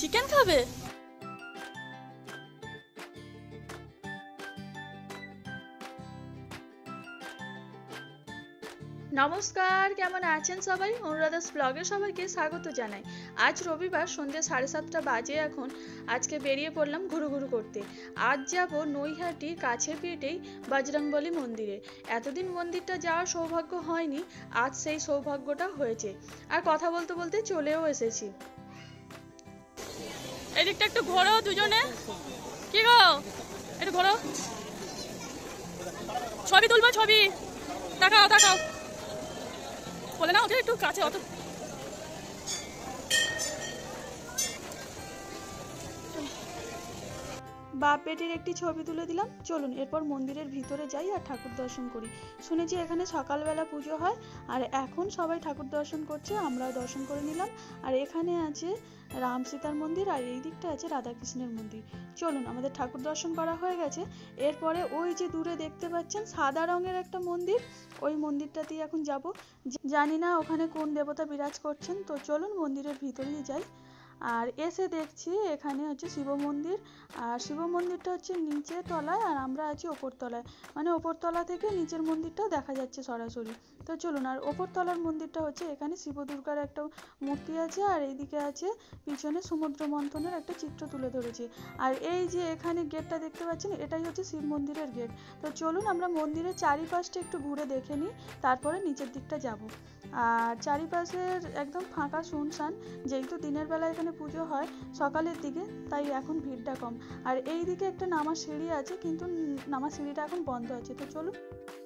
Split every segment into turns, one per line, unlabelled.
Chicken খাবে? নমস্কার, কেমন আছেন সবাই? অনুরাধাস ব্লগে সবাইকে স্বাগত জানাই। আজ রবিবার, সন্ধ্যে 7:30 বাজে এখন। আজকে বেরিয়ে পড়লাম ঘুরু করতে। আজ যাব নৈহাটি কাছের পিঠেই বজরংবলী মন্দিরে। এতদিন মন্দিরটা যাওয়ার সৌভাগ্য হয়নি, আজ সেই সৌভাগ্যটা হয়েছে। আর কথা বলতে বলতে চলেও এসেছি। এদিকটা একটু ঘোরো দুজনে। কি গো, একটু ঘোরো, ছবি তুলবো। ছবি তাকাও তাকাও বলে না, ওটা একটু কাছে। অত বাপ বেটির একটি ছবি তুলে দিলাম। চলুন এরপর মন্দিরের ভিতরে যাই আর ঠাকুর দর্শন করি। শুনেছি এখানে সকালবেলা পুজো হয়, আর এখন সবাই ঠাকুর দর্শন করছে, আমরাও দর্শন করে নিলাম। আর এখানে আছে রাম সীতার মন্দির, আর এই দিকটা আছে রাধাকৃষ্ণের মন্দির। চলুন, আমাদের ঠাকুর দর্শন করা হয়ে গেছে। এরপরে ওই যে দূরে দেখতে পাচ্ছেন সাদা রঙের একটা মন্দির, ওই মন্দিরটাতেই এখন যাব। জানি না ওখানে কোন দেবতা বিরাজ করছেন, তো চলুন মন্দিরের ভিতরেই যাই। আর এসে দেখছি এখানে হচ্ছে শিব মন্দির, আর শিব মন্দিরটা হচ্ছে নিচে তলায়, আর আমরা আছি ওপর তলায়। মানে ওপর তলা থেকে নিচের মন্দিরটাও দেখা যাচ্ছে সরাসরি। তো চলুন, আর ওপর তলার মন্দিরটা হচ্ছে এখানে শিব দুর্গার একটা মূর্তি আছে, আর এইদিকে আছে পিছনে সমুদ্র মন্থনের একটা চিত্র তুলে ধরেছে। আর এই যে এখানে গেটটা দেখতে পাচ্ছেন, এটাই হচ্ছে শিব মন্দিরের গেট। তো চলুন আমরা মন্দিরের চারিপাশটা একটু ঘুরে দেখে নিই, তারপরে নিচের দিকটা যাব। আর চারিপাশের একদম ফাঁকা শুনশান, যেহেতু দিনের বেলা এখানে পুজো হয় সকালের দিকে, তাই এখন ভিড়টা কম। আর এই দিকে একটা নামার সিঁড়ি আছে, কিন্তু নামার সিঁড়িটা এখন বন্ধ আছে। তো চলুন।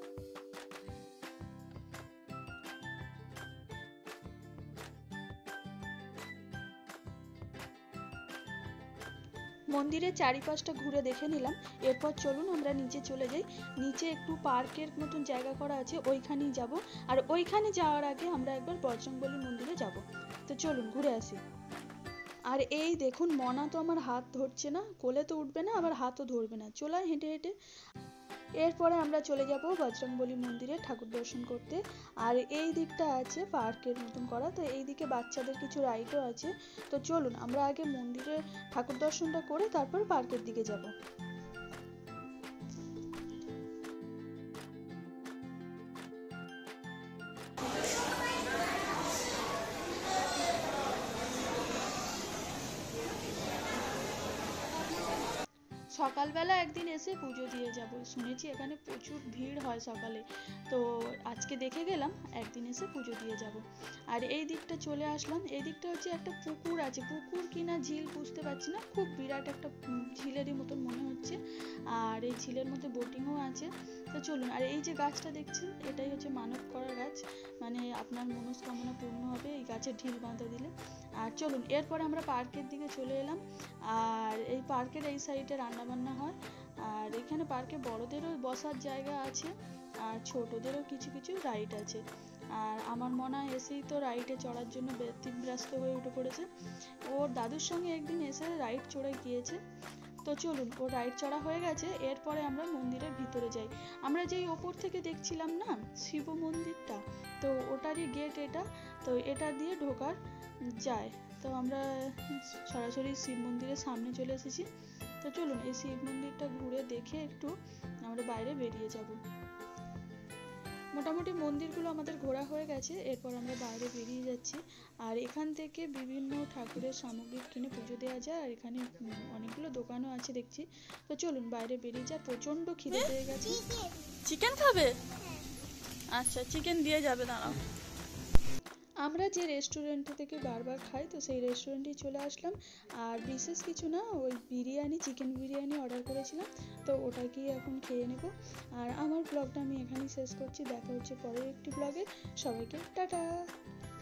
মন্দিরের চারিপাশটা ঘুরে দেখে নিলাম। এরপর চলুন আমরা নিচে চলে যাই। নিচে একটু পার্কের মতন জায়গা করা আছে, ওইখানেই যাব। আর ওইখানে যাওয়ার আগে আমরা একবার বজরংবলী মন্দিরে যাব। তো চলুন ঘুরে আসি। আর এই দেখুন, মনা তো আমার হাত ধরছে না, কোলে তো উঠবে না, আবার হাতও ধরবে না, চলে হেঁটে হেঁটে। এরপরে আমরা চলে যাব বজরংবলী মন্দিরে ঠাকুর দর্শন করতে। আর এই দিকটা আছে পার্কের মতন করা, তো এই দিকে বাচ্চাদের কিছু রাইডও আছে। তো চলুন আমরা আগে মন্দিরে ঠাকুর দর্শনটা করে তারপর পার্কের দিকে যাব। সকালবেলা একদিন এসে পুজো দিয়ে যাব, শুনেছি এখানে প্রচুর ভিড় হয় সকালে। তো আজকে দেখে গেলাম, একদিন এসে পুজো দিয়ে যাব। আর এই দিকটা চলে আসলাম। এই দিকটা হচ্ছে একটা পুকুর আছে, পুকুর কিনা ঝিল বুঝতে পারছি না, খুব বিরাট একটা ঝিলেরই মতন মনে হচ্ছে। আর এই ঝিলের মধ্যে বোটিংও আছে। তো চলুন, আর এই যে গাছটা দেখছেন, এটাই হচ্ছে মানত করা গাছ, মানে আপনার মনস্কামনা পূর্ণ হবে এই গাছের ঢিল বাঁধা দিলে। আর চলুন এরপর আমরা পার্কের দিকে চলে এলাম। আর এই পার্কের এই সাইডে রান্নাবান্না হয়। আর এখানে পার্কে বড়দেরও বসার জায়গা আছে, আর ছোটদেরও কিছু কিছু রাইড আছে। আর আমার মনে এসেই তো রাইডে চড়ার জন্য ব্যতিব্যস্ত হয়ে উঠে পড়েছে। ওর দাদুর সঙ্গে একদিন এসে রাইড চড়ে গিয়েছে। তো চলুন, ও রাইড চড়া হয়ে গেছে, এরপরে আমরা মন্দিরের ভিতরে যাই। আমরা যেই ওপর থেকে দেখছিলাম না শিব মন্দিরটা, তো ওটারই গেট এটা। তো এটা দিয়ে ঢোকার যায়। তো আমরা সরাসরি শিব মন্দিরের সামনে চলে এসেছি। তো চলুন এই শিব মন্দিরটা ঘুরে দেখে একটু আমরা বাইরে বেরিয়ে যাব। মোটামুটি মন্দিরগুলো আমাদের ঘোরা হয়ে গেছে, এরপর আমরা বাইরে বেরিয়ে যাচ্ছি। আর এখান থেকে বিভিন্ন ঠাকুরের সামগ্রী কিনে পুজো দেওয়া যায়, আর এখানে অনেকগুলো দোকানও আছে দেখছি। তো চলুন বাইরে বেরিয়ে যায়, প্রচন্ড খিদে পেয়ে গেছে। চিকেন খাবে? আচ্ছা, চিকেন দিয়ে যাবে, দাঁড়াও। আমরা যে রেস্টুরেন্ট থেকে বারবার খাই, তো সেই রেস্টুরেন্টেই চলে আসলাম। আর বিশেষ কিছু না, ওই বিরিয়ানি, চিকেন বিরিয়ানি অর্ডার করেছিলাম, তো ওটাকেই এখন খেয়ে নেব। আর আমার ব্লগটা আমি এখানেই শেষ করছি, দেখা হচ্ছে পরের একটি ব্লগে। সবাইকে টাটা।